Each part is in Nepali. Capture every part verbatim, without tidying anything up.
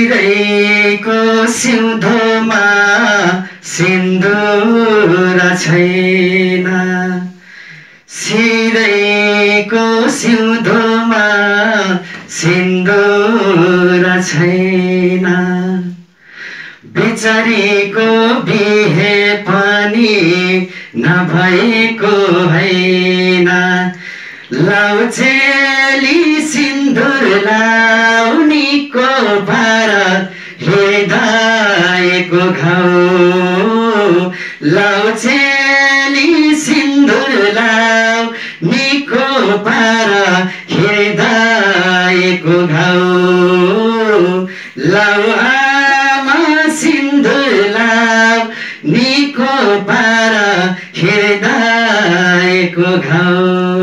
सिरैको सिउँदोमा सिन्दुर छैन, सिरैको सिउँदोमा सिन्दुर छैन, बिचारीको बिहे पनि नभएको हैन। लाउचेली सिन्दुर लाउनीको भार हृदयको घाउ, लाउचेली सिन्दुर लाउनीको भार हृदयको घाउ, लाउ आमा सिन्दुर लाउनीको भार हृदयको घाउ।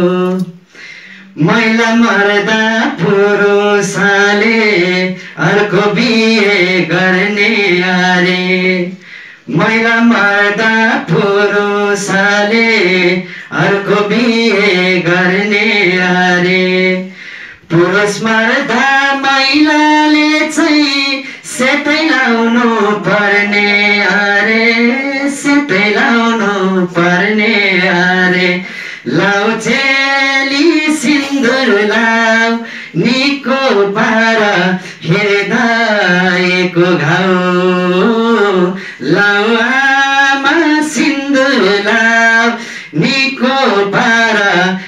महिला मर्दा पुरुषले अर्को बिहे गर्ने अरे, महिला मर्दा पुरुषले अर्को बिहे गर्ने अरे, पुरुष मर्दा महिलाले चाहिँ सेतै लाउनु पर्ने अरे, सेतै लाउनु पर्ने अरे। लाउचेली सिन्दुर लाउनीको भार हृदयको घाउ, लाउ आमा सिन्दुर लाउनीको भार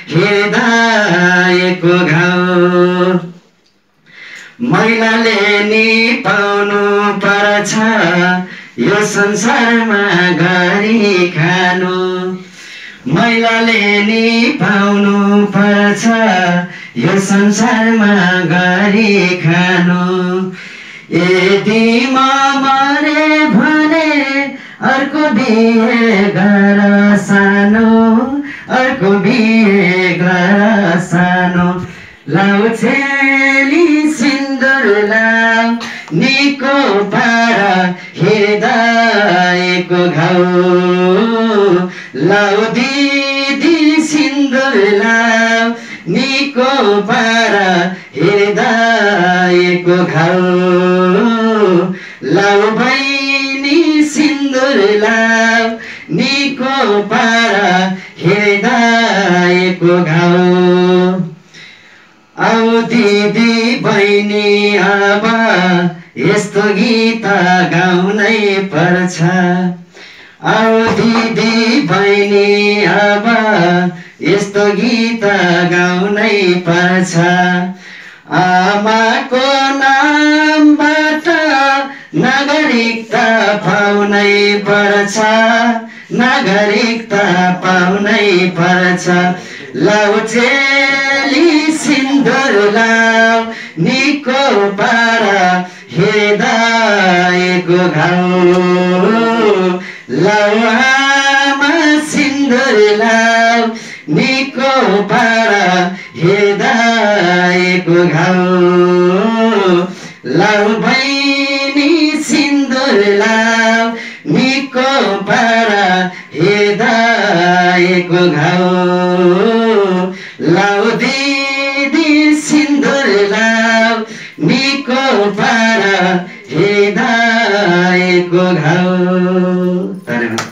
हृदयको घाउ। महिलाले नि पाउनु पर्छ यो संसारमा गरी खानु, महिलाले नि पाउनु पर्छ यो संसारमा गरी खानु। यदि म मरे भने अर्को बिहे गर सानो, अर्को बिहे गर सानो। लाउचेली सिन्दुर लाउनीको भार हृदयको घाउ, लाउ दिदी सिन्दुर लाउनीको भार हृदयको घाउ, लाउ बहिनी सिन्दुर लाउनीको भार हृदयको घाउ। आऊ दिदी बहिनी अब यस्तो गीत गाउनै पर्छ, आऊ दिदी बहिनी अब यस्तो गीत गाउनै पर्छ। आमाको नामबाट नागरिकता पाउनै पर्छ, नागरिकता पाउनै पर्छ। लाउचेली सिन्दुर लाउनीको भार हृदयको घाउ, लाउ आमा सिन्दुर लाउनीको भार हृदयको घाउ, लाउ बहिनी सिन्दुर लाउनीको भार हृदयको घाउ, लाउ दिदी सिन्दुर लाउनीको भार हृदयको घाउ। धन्यवाद।